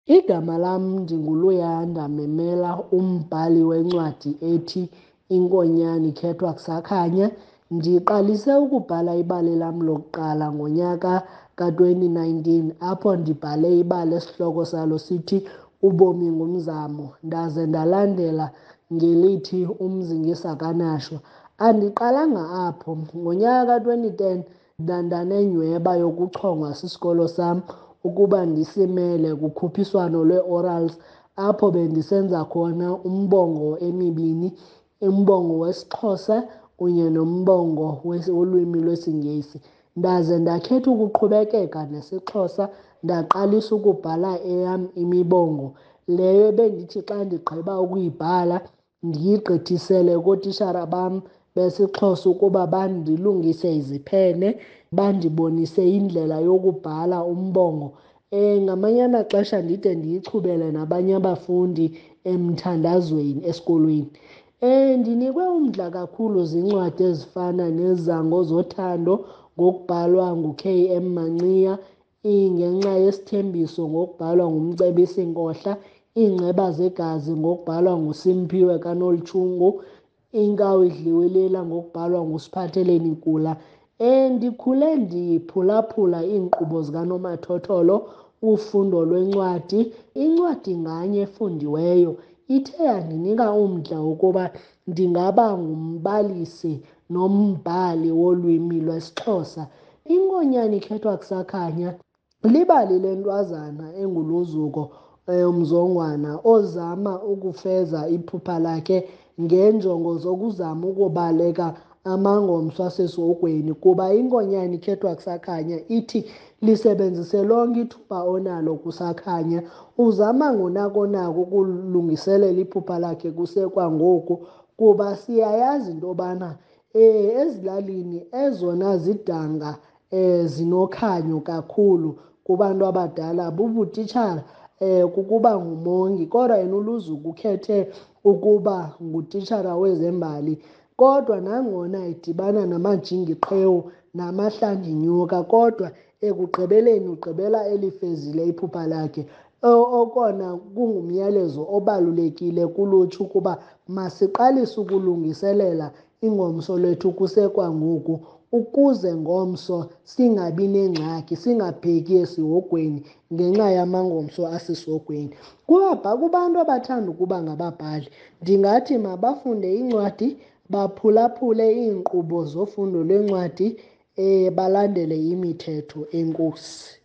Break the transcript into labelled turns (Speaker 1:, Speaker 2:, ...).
Speaker 1: Igama lam ndinguLuyanda Memela, umbhali wencwadi ethi Inkonyane Ikhethwa Kusakhanya. Ndiqalise ukubhala ibali lam lokuqala ngonyaka ka-2019 apho ndibhale ibali esihloko salo sithi Ubomi ngumzamo, ndaze ndalandela ngelithi Umzi ngesakhanashwa. Andiqalanga apho. Ngonyaka ka-2010 ndandanenyhweba yokuchongwa sisikolo sam ukuba ndisimele kukhuphiswano lwee-orals apho bendisenza khona umbongo emibini, umbongo wesiXhosa kunye nombongo wolwimi lwesiNgesi. Ndaze ndakhetha ukuqhubekeka nesiXhosa, ndaqalisa ukubhala eyam imibongo. Leyo bendithi xa ndigqiba ukuyibhala ndiyigqithisele kootishara bam besiXhosa ukuba bandilungise iziphene, bandibonise indlela yokubhala umbongo. Ngamanye amaxesha ndide ndiyichubele nabanye abafundi emthandazweni esikolweni. Ndinikwe umdla kakhulu ziincwadi ezifana nezango zothando ngokubhalwa nguK.M. Manxiya, Ingenxa Yesithembiso ngokubhalwa nguMcebisi Nkohla, Iinceba Zegazi ngokubhalwa nguSimphiwe Kanoli-Tshungu, Inkawu Idliwe Lila ngokubhalwa nguSiphatheleni Kula. Ndikhule ndiphulaphula iinkqubo zikanomathotholo, ufundo lwencwadi. Incwadi nganye efundiweyo ithe yandinika umdla wokuba ndingaba ngumbalisi nombhali wolwimi lwesiXhosa. Inkonyane Ikhethwa Kusakhanya libali lentwazana enguluzuko umzongwana ozama ukufeza iphupha lakhe ngeenjongo zokuzama ukubaleka amangomso asesihogweni, kuba inkonyane ikhethwa kusakhanya ithi lisebenzise lonke ithuba onalo kusakhanya. Uzama ngonakonako ukulungiselela iphupha lakhe kusekwangoku, kuba siyayazi into yobana ezilalini ezona zidanga zinokhanyo kakhulu kubantu abadala bubutitshala, kukuba ngumongi, kodwa yena uLuzuko ukhethe ukuba ngutitshala wezembali. Kodwa nangona edibana namajingiqhewu namahlanjinyuka, kodwa ekugqibeleni ugqibela elifezile iphupha lakhe. Okona kungumyalezo obalulekile kulutsha ukuba masiqalise ukulungiselela ingomso lethu kusekwangoku ukuze ngomso singabi nengxaki, singabheki esihogweni ngenxa yamangomso asesihogweni. Kubantu abathanda ukuba ngababhali ndingathi mabafunde iincwadi, baphulaphule iinkqubo zofundo lwencwadi, balandele imithetho. Enkosi.